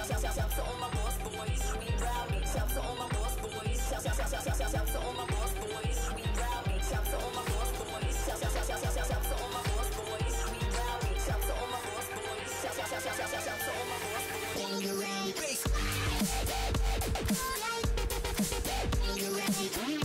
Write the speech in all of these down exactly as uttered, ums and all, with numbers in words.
Shout to all my boss boys, we rowdy. Shout to all my boss boys. Shout to all my boss boys, we rowdy. Shout to all my boss boys. Shout to all my boss boys, we rowdy. Shout to all my boss boys. Shout to all my boss boys. When you're ready, bass. When you're ready.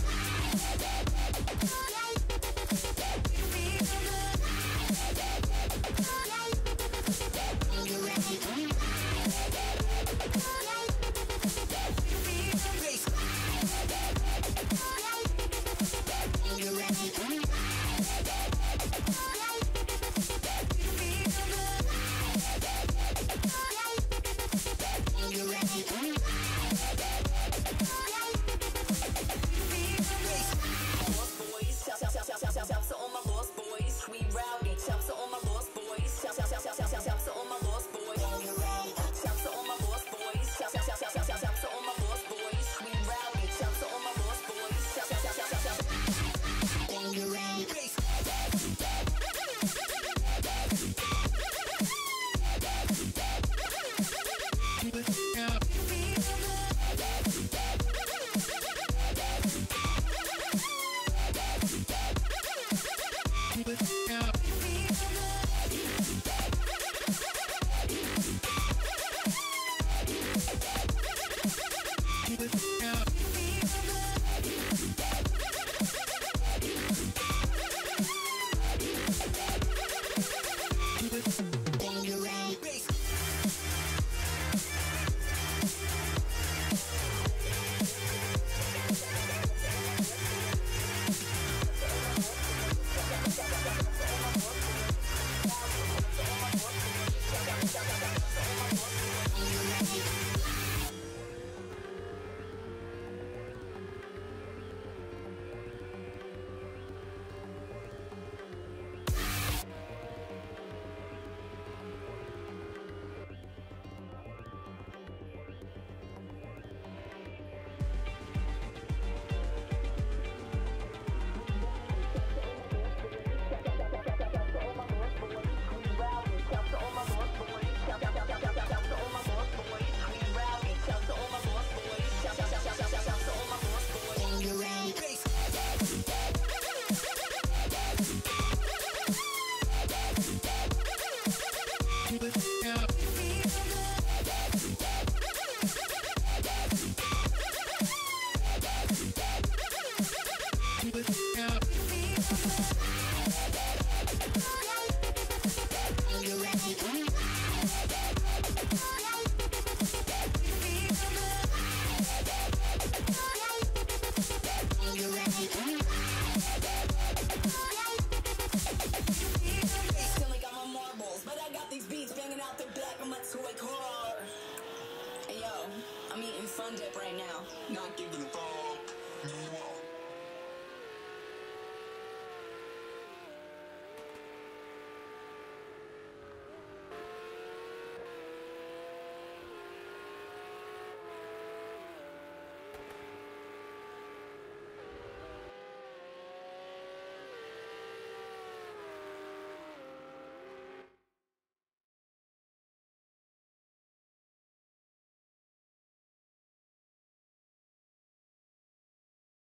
I'm eating fun dip right now. Not giving a fuck.